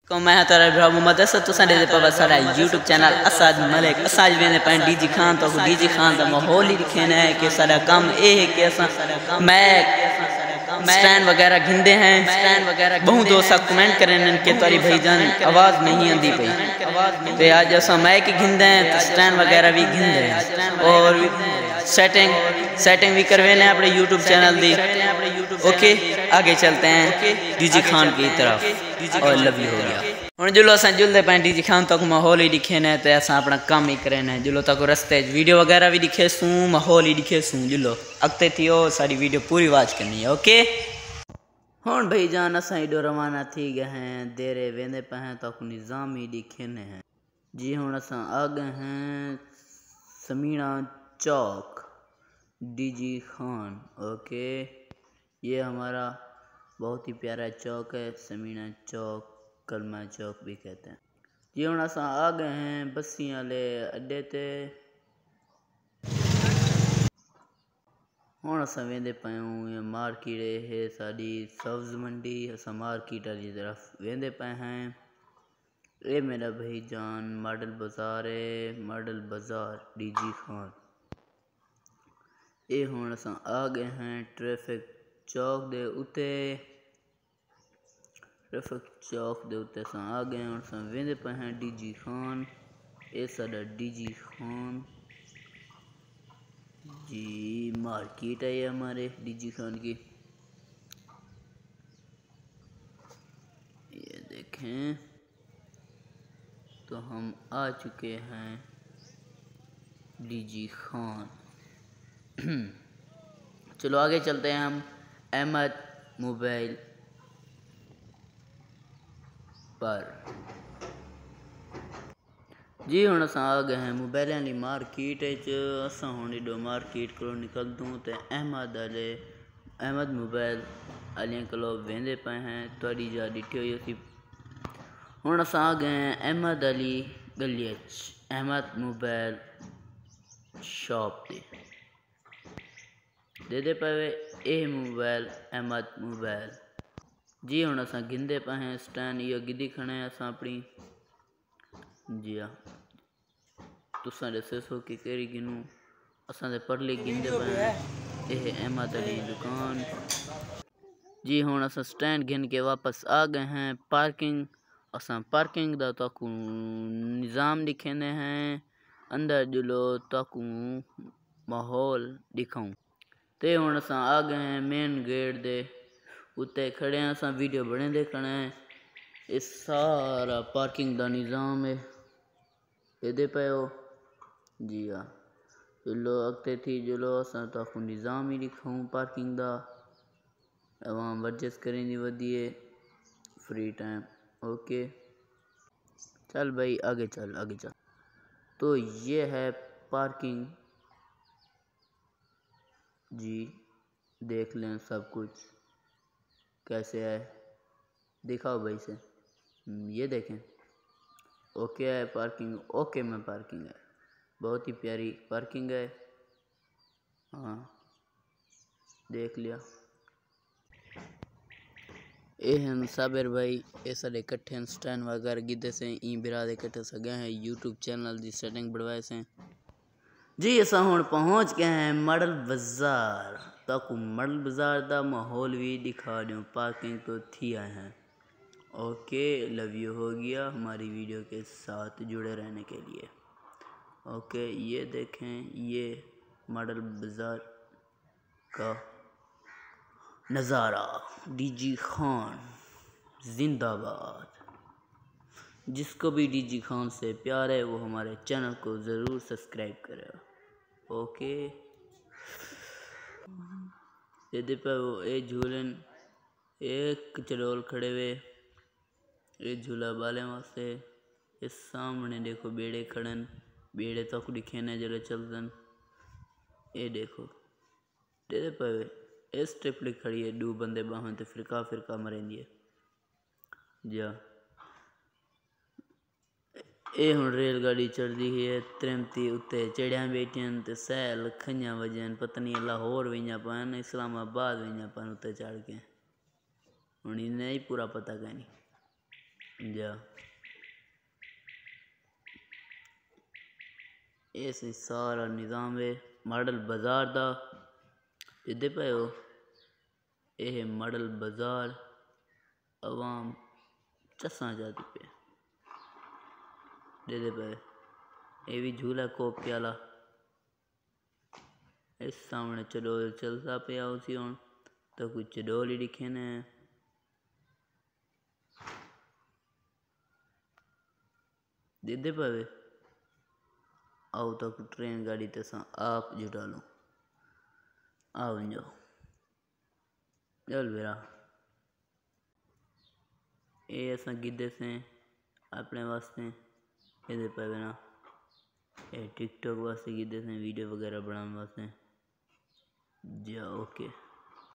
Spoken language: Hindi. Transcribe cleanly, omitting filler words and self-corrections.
को मैं तारा भरा मोहम्मद असद तो साडे दे पावा सारा यूट्यूब चैनल असद मलिक असाज वेंदे पाए डीजी खान तो डीजी खान दा माहौल ही दिखना है कि सारा काम ए है कि असा मैं स्टैंड वगैरह घिंदे हैं स्टैंड वगैरह बहुत दोस्त कमेंट करें के तारी भाईजान आवाज़ नहीं आती पई ते आज असा मैं कि घिंदे हैं तो स्टैंड वगैरह भी घिंदे हैं और सेटिंग भी करवेने अपने यूट्यूब चैनल दी। ओके आगे चलते हैं डीजी खान की तरफ और लव यू हो गया हूँ जुलो अस जुलते पे डीजी खान तक माहौल ही दिखे ने तो अस अपना काम ही करें जुलो तक रस्ते वीडियो वगैरह भी दिखे सूँ माहौल ही दिखे सूँ जुलो अगते थी हो सारी वीडियो पूरी वाच करनी है। ओके हूँ भाई जान अस एडो रवाना थी गए हैं देरे वेंदे पे हैं तक निज़ाम ही दिखे ने हैं जी हूँ अस आ गए हैं समीना चौक डीजी खान। ओके ये हमारा बहुत ही प्यारा चौक है समीना चौक कलमा चौक भी कहते हैं जी हूँ अस आ गए हैं बस्सी वाले अड्डे ते हूँ अस वेंदे पायूँ ये मार्केट है साड़ी सब्ज मंडी अस मार्केट वाली तरफ वेंदे पे हैं। ये मेरा भाई जान मॉडल बाजार है मॉडल बाजार डीजी खान। ये हूँ अस आ गए हैं ट्रैफिक चौक दे उते ट्रैफिक चौक दे उते अस आ गए और अस वेंदे पे हैं डीजी खान। ये साडा डीजी खान जी मार्केट है ये हमारे डीजी खान की। ये देखें तो हम आ चुके हैं डीजी खान। चलो आगे चलते हैं हम अहमद मोबाइल पर जी हूँ अस आ गए हैं मोबाइल वाली मार्केट अस हूँ एडो मार्केट को निकल दूँ तो अहमद मोबाइल वाले को वेंदे पे हैं थोड़ी जा डिठी हुई थी। हूँ अस आ गए हैं अहमद अली गली अहमद मोबाइल शॉप दे दे पे ए मोबाइल अहमद मोबाइल जी हूँ अस गिंदे पे हैं स्टैंड यो गिदी खड़े अस अपनी जी हाँ तुसा दसे सो कि केरी गिनू असा दे परले गिंदे पे ये अहमद अली दुकान जी हूँ अस स्टैंड गिन के वापस आ गए हैं पार्किंग अस पार्किंग दा ताकू निज़ाम दिखेंदे हैं अंदर जुलो ताकू माहौल दिखाऊं ते हूँ अस आ गए हैं मेन गेट दे उत्ते खड़े हैं अस वीडियो बने देखना है। ये सारा पार्किंग दा निज़ाम है ये पे हो जी हाँ जुलो अगते थी जुलो अस ताकू निज़ाम ही दिखाऊं पार्किंग दा वहाँ वर्जिश करें वधिए फ्री टाइम। ओके चल भाई आगे चल तो ये है पार्किंग जी देख लें सब कुछ कैसे है दिखाओ भाई से ये देखें ओके है पार्किंग ओके में पार्किंग है बहुत ही प्यारी पार्किंग है। हाँ देख लिया ये हम साबिर भाई ये सारे इकट्ठे स्टैंड वगैरह गिदे से ई बिराद इकट्ठे सगे हैं यूट्यूब चैनल की सेटिंग बढ़वाए से जी अस हूँ पहुँच गए हैं मॉडल बाजार ताकू मॉडल बाजार का माहौल भी दिखा दूँ पार्किंग तो थी आए हैं। ओके लव यू हो गया हमारी वीडियो के साथ जुड़े रहने के लिए। ओके ये देखें ये मॉडल बाजार का नज़ारा डीजी खान जिंदाबाद। जिसको भी डीजी खान से प्यार है वो हमारे चैनल को ज़रूर सब्सक्राइब करे। ओके ये पे वो एक झूलन एक चड़ोल खड़े हुए ये झूला बाले वास्ते इस सामने देखो बेड़े खड़न बेड़े तक दिखे न जरा चलतन ये देखो दे पे इस टिपली खड़ी है दो बंदे बाहन तो फिरका मरेंदी है जा ये हूँ रेलगाड़ी चढ़ती है त्रमती उत्ते चढ़िया बैठियन तो सैल खइया वजन पत्नी लाहौर वही पान इस्लामाबाद वही पान उत्ते चढ़ के हूँ इन्हें ही पूरा पता कहीं जा ऐसे सारा निज़ाम है मॉडल बाजार दा दिखदे पे हो। यह मॉडल बाजार आवाम चसा जाती पे दिखदे पे। ये भी झूला कोपी वाला इस सामने चडोल चलता पे उसी हूँ तो कुछ चडोल ही दिखे ने दिखदे पे। आओ तो ट्रेन गाड़ी तसा आप जुटा लो आओ जाओ चल बेरा। ये असा गिदे से अपने वास्ते ये पे ना ये टिकटॉक वास्ते गिदे से वीडियो वगैरह बनाने वास्ते जा ओके।